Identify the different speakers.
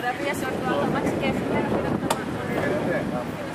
Speaker 1: φωτογραφία σε ορθό αμάξι και έφυγε να πήρε το